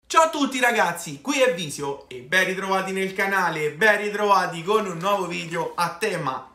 Ciao a tutti ragazzi, qui è Visio e ben ritrovati nel canale, ben ritrovati con un nuovo video a tema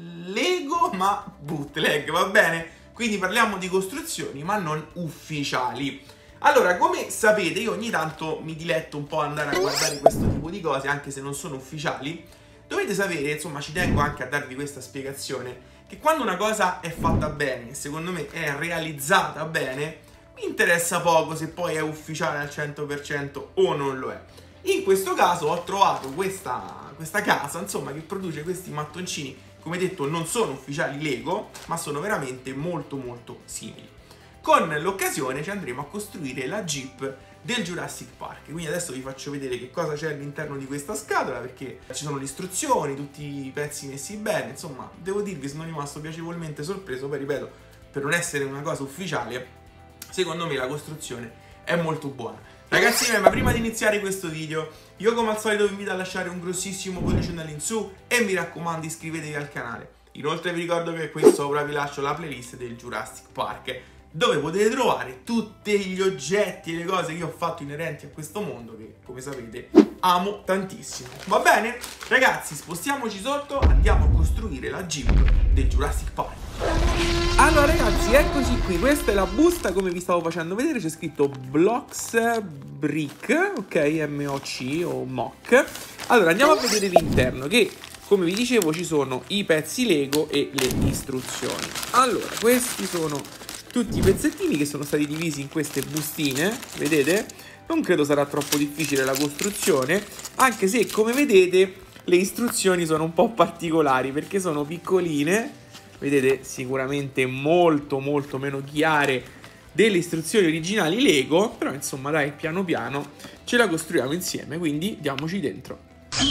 Lego ma bootleg, va bene? Quindi parliamo di costruzioni ma non ufficiali. Allora, come sapete, io ogni tanto mi diletto un po' ad andare a guardare questo tipo di cose, anche se non sono ufficiali. Dovete sapere, insomma, ci tengo anche a darvi questa spiegazione, che quando una cosa è fatta bene, secondo me è realizzata bene, mi interessa poco se poi è ufficiale al 100% o non lo è. In questo caso ho trovato questa casa, insomma, che produce questi mattoncini, come detto non sono ufficiali Lego, ma sono veramente molto molto simili. Con l'occasione ci andremo a costruire la Jeep del Jurassic Park. Quindi adesso vi faccio vedere che cosa c'è all'interno di questa scatola, perché ci sono le istruzioni, tutti i pezzi messi bene. Insomma, devo dirvi, sono rimasto piacevolmente sorpreso. Poi ripeto, per non essere una cosa ufficiale, secondo me la costruzione è molto buona. Ragazzi miei, ma prima di iniziare questo video, io come al solito vi invito a lasciare un grossissimo pollice in su e mi raccomando iscrivetevi al canale. Inoltre vi ricordo che qui sopra vi lascio la playlist del Jurassic Park, dove potete trovare tutti gli oggetti e le cose che ho fatto inerenti a questo mondo che, come sapete, amo tantissimo. Va bene? Ragazzi, spostiamoci sotto, andiamo a costruire la Jeep del Jurassic Park. Allora ragazzi, eccoci qui, questa è la busta come vi stavo facendo vedere, c'è scritto Blocks Brick, ok, M-O-C o MOC. Allora andiamo a vedere l'interno che, come vi dicevo, ci sono i pezzi Lego e le istruzioni. Allora, questi sono tutti i pezzettini che sono stati divisi in queste bustine, vedete? Non credo sarà troppo difficile la costruzione, anche se, come vedete, le istruzioni sono un po' particolari perché sono piccoline, vedete, sicuramente molto molto meno chiare delle istruzioni originali Lego, però insomma dai, piano piano ce la costruiamo insieme, quindi diamoci dentro.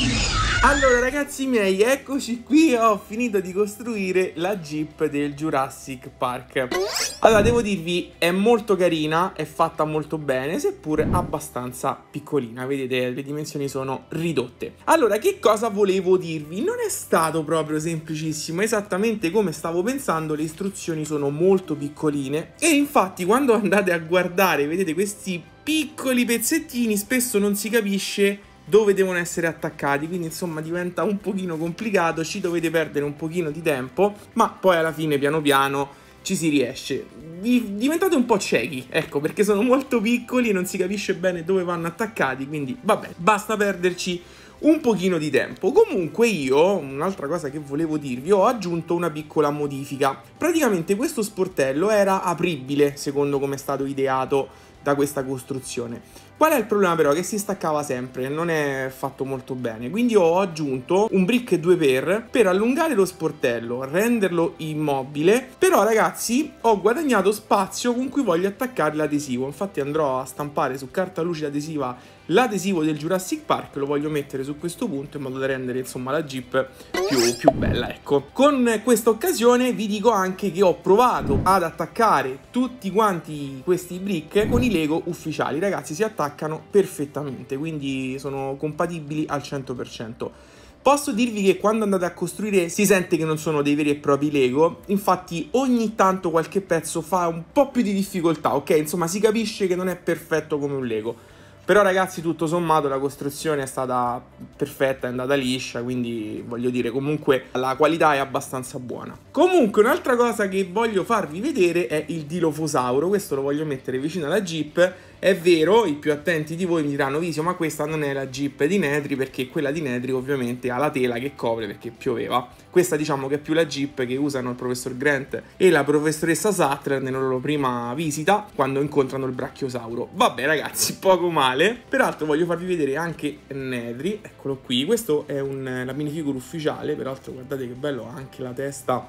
Allora ragazzi miei, eccoci qui, ho finito di costruire la Jeep del Jurassic Park. Allora devo dirvi, è molto carina, è fatta molto bene, seppur abbastanza piccolina, vedete le dimensioni sono ridotte. Allora che cosa volevo dirvi? Non è stato proprio semplicissimo, esattamente come stavo pensando, le istruzioni sono molto piccoline e infatti quando andate a guardare, vedete questi piccoli pezzettini, spesso non si capisce dove devono essere attaccati, quindi insomma diventa un pochino complicato, ci dovete perdere un pochino di tempo, ma poi alla fine piano piano ci si riesce. Diventate un po' ciechi, ecco, perché sono molto piccoli e non si capisce bene dove vanno attaccati, quindi vabbè, basta perderci un pochino di tempo. Comunque io, un'altra cosa che volevo dirvi, ho aggiunto una piccola modifica. Praticamente questo sportello era apribile, secondo come è stato ideato da questa costruzione. Qual è il problema però? Che si staccava sempre, non è fatto molto bene, quindi ho aggiunto un brick 2x per allungare lo sportello, renderlo immobile, però ragazzi ho guadagnato spazio con cui voglio attaccare l'adesivo, infatti andrò a stampare su carta lucida adesiva l'adesivo del Jurassic Park, lo voglio mettere su questo punto in modo da rendere insomma la Jeep più bella, ecco. Con questa occasione vi dico anche che ho provato ad attaccare tutti quanti questi brick con i Lego ufficiali, ragazzi si attaccano perfettamente, quindi sono compatibili al 100%. Posso dirvi che quando andate a costruire si sente che non sono dei veri e propri Lego, infatti ogni tanto qualche pezzo fa un po' più di difficoltà, ok? Insomma si capisce che non è perfetto come un Lego. Però ragazzi tutto sommato la costruzione è stata perfetta, è andata liscia, quindi voglio dire comunque la qualità è abbastanza buona. Comunque un'altra cosa che voglio farvi vedere è il Dilophosauro, questo lo voglio mettere vicino alla Jeep. È vero, i più attenti di voi mi diranno Visio, ma questa non è la Jeep di Nedry, perché quella di Nedry ovviamente ha la tela che copre perché pioveva. Questa diciamo che è più la Jeep che usano il professor Grant e la professoressa Sattler nella loro prima visita quando incontrano il Brachiosauro. Vabbè ragazzi, poco male. Peraltro voglio farvi vedere anche Nedry, eccolo qui. Questo è la minifigura ufficiale, peraltro guardate che bello, ha anche la testa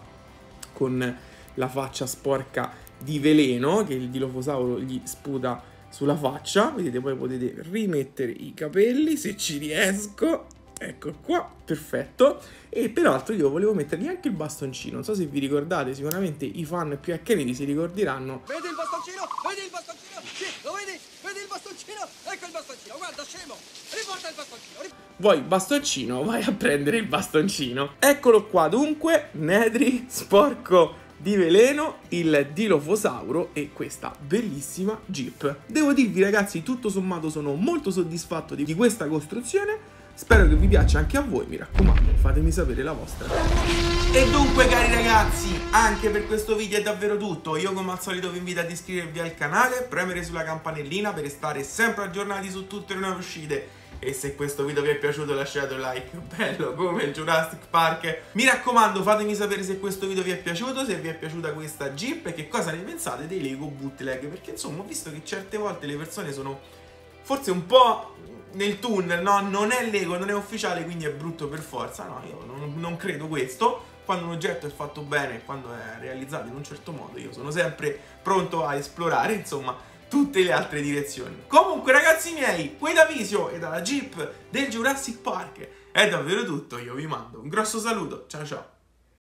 con la faccia sporca di veleno che il Dilophosauro gli sputa sulla faccia. Vedete, poi potete rimettere i capelli se ci riesco, ecco qua, perfetto. E peraltro io volevo mettergli anche il bastoncino, non so se vi ricordate, sicuramente i fan più accaniti si ricorderanno. Vedi il bastoncino? Vedi il bastoncino? Sì, lo vedi? Vedi il bastoncino? Ecco il bastoncino, guarda scemo, riporta il bastoncino. Vuoi bastoncino? Vai a prendere il bastoncino. Eccolo qua dunque, Nedry sporco di veleno, il Dilophosauro e questa bellissima Jeep. Devo dirvi ragazzi, tutto sommato sono molto soddisfatto di questa costruzione. Spero che vi piaccia anche a voi, mi raccomando, fatemi sapere la vostra. E dunque cari ragazzi, anche per questo video è davvero tutto. Io come al solito vi invito ad iscrivervi al canale, premere sulla campanellina per stare sempre aggiornati su tutte le nuove uscite. E se questo video vi è piaciuto lasciate un like bello come il Jurassic Park. Mi raccomando, fatemi sapere se questo video vi è piaciuto, se vi è piaciuta questa Jeep e che cosa ne pensate dei Lego bootleg. Perché insomma ho visto che certe volte le persone sono forse un po' nel tunnel, no? Non è Lego, non è ufficiale, quindi è brutto per forza. No, io non credo questo. Quando un oggetto è fatto bene, quando è realizzato in un certo modo, io sono sempre pronto a esplorare, insomma, tutte le altre direzioni. Comunque ragazzi miei, qui da Visio e dalla Jeep del Jurassic Park è davvero tutto. Io vi mando un grosso saluto, ciao ciao.